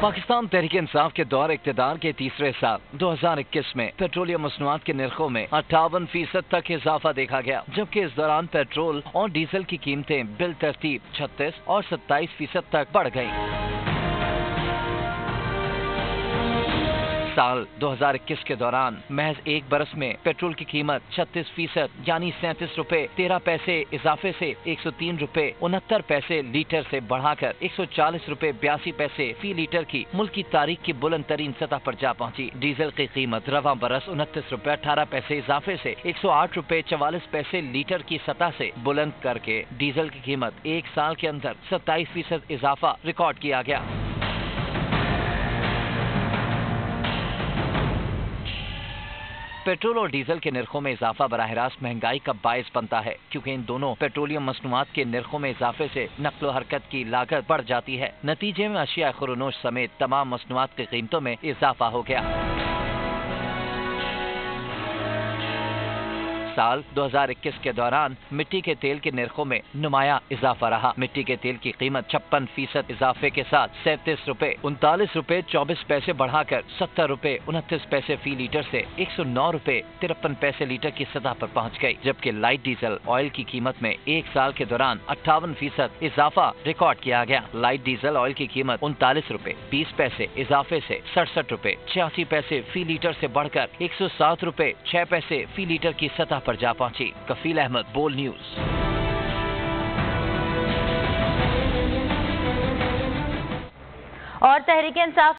पाकिस्तान तहरीक इंसाफ के दौर इक़्तिदार के तीसरे साल 2021 में पेट्रोलियम मसनूआत के निर्खों में 58% तक इजाफा देखा गया, जबकि इस दौरान पेट्रोल और डीजल की कीमतें बिल तरतीब 36 और 27% तक बढ़ गईं। साल 2021 के दौरान महज एक बरस में पेट्रोल की कीमत 36% यानी 37 रुपए 13 पैसे इजाफे से 103 रुपए 69 पैसे लीटर से बढ़ाकर 140 रुपए 82 पैसे फी लीटर की मुल्क की तारीख की बुलंद तरीन सतह पर जा पहुंची। डीजल की कीमत रवा बरस 29 रुपए 18 पैसे इजाफे से 108 रुपए 44 पैसे लीटर की सतह से बुलंद करके डीजल की कीमत एक साल के अंदर 27% इजाफा रिकॉर्ड किया गया। पेट्रोल और डीजल के निर्खों में इजाफा बराह रास्त महंगाई का बायस बनता है, क्योंकि इन दोनों पेट्रोलियम मसनूआत के निर्खों में इजाफे से नक्लो हरकत की लागत बढ़ जाती है। नतीजे में अशिया खुरोनोश समेत तमाम मसनूआत की कीमतों में इजाफा हो गया। साल 2021 के दौरान मिट्टी के तेल के निर्खों में नुमाया इजाफा रहा। मिट्टी के तेल की कीमत 56% इजाफे के साथ 37 रुपए 39 रुपए 24 पैसे बढ़ाकर 70 रुपए 29 पैसे फी लीटर से 109 रुपए 53 पैसे लीटर की सतह पर पहुंच गई, जबकि लाइट डीजल ऑयल की कीमत में एक साल के दौरान 58% इजाफा रिकॉर्ड किया गया। लाइट डीजल ऑयल की कीमत 39 रुपए 20 पैसे इजाफे से 67 रुपए 86 पैसे फी लीटर से बढ़कर 107 रुपए 6 पैसे फी लीटर की सतह पर जा पहुंची। कफील अहमद, बोल न्यूज। और तहरीक इंसाफ